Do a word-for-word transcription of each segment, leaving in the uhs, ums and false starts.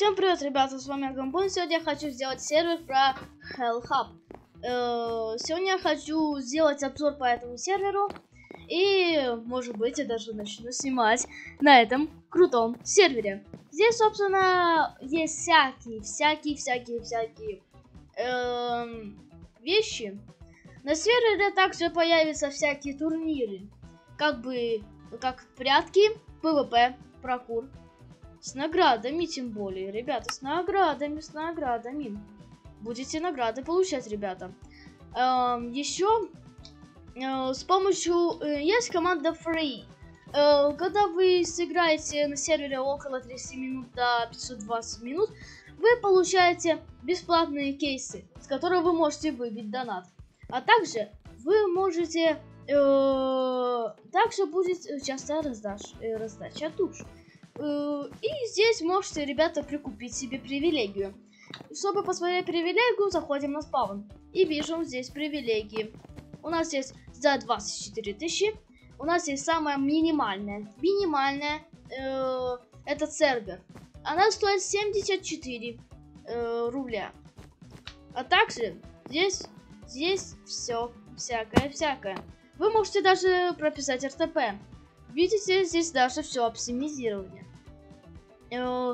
Всем привет, ребята, с вами Гамбон. Сегодня я хочу сделать сервер про Hellhub. Э, сегодня я хочу сделать обзор по этому серверу. И, может быть, я даже начну снимать на этом крутом сервере. Здесь, собственно, есть всякие, всякие, всякие, всякие э, вещи. На сервере также появятся всякие турниры. Как бы, как прятки, пвп, паркур. С наградами, тем более, ребята, с наградами, с наградами. Будете награды получать, ребята. Эм, еще э, с помощью... Э, есть команда Free. Э, когда вы сыграете на сервере около тридцати минут до пятисот двадцати минут, вы получаете бесплатные кейсы, с которых вы можете выбить донат. А также вы можете... Э, также будет часто раздаж, э, раздача душ. И здесь можете, ребята, прикупить себе привилегию. Чтобы посмотреть привилегию, заходим на спаун. И видим здесь привилегии. У нас есть за двадцать четыре тысячи. У нас есть самая минимальная. Минимальная. Э, этот сервер. Она стоит семьдесят четыре э, рубля. А также здесь, здесь все всякое-всякое. Вы можете даже прописать эр тэ пэ. Видите, здесь даже все оптимизирование. Э,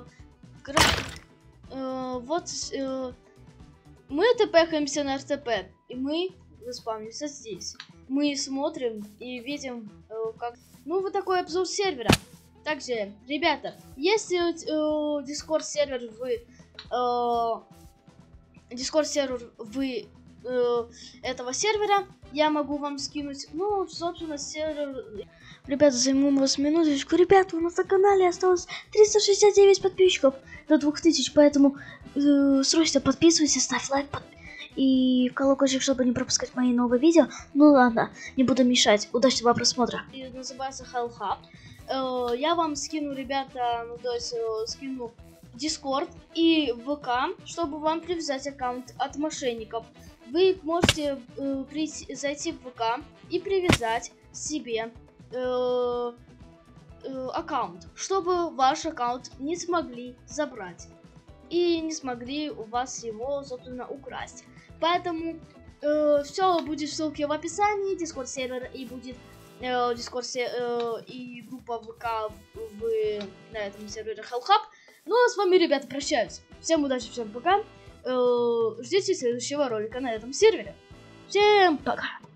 э, вот э, мы тпхаемся на эр тэ пэ, и мы заспавнимся здесь. Мы смотрим и видим, э, как... Ну, вот такой обзор сервера. Также, ребята, если э, Discord сервер вы... Э, Discord сервер вы... этого сервера, я могу вам скинуть, ну, собственно, сервер. Ребята, займу вас минуточку. Ребята, у нас на канале осталось триста шестьдесят девять подписчиков до двух тысяч, поэтому э, срочно подписывайся, ставь лайк под... и в колокольчик, чтобы не пропускать мои новые видео. Ну ладно, не буду мешать. Удачного просмотра. И называется Hellhub. Э, я вам скину, ребята, ну, то есть э, скину Discord и вэ ка, чтобы вам привязать аккаунт от мошенников. Вы можете э, прийти, зайти в вэ ка и привязать себе э, э, аккаунт, чтобы ваш аккаунт не смогли забрать и не смогли у вас его, собственно, украсть. Поэтому э, все будет в ссылке в описании, Discord сервер и будет э, Discord э, и группа вэ ка в, на этом сервере Hellhub. Ну а с вами, ребята, прощаюсь. Всем удачи, всем пока. Ждите следующего ролика на этом сервере. Всем пока!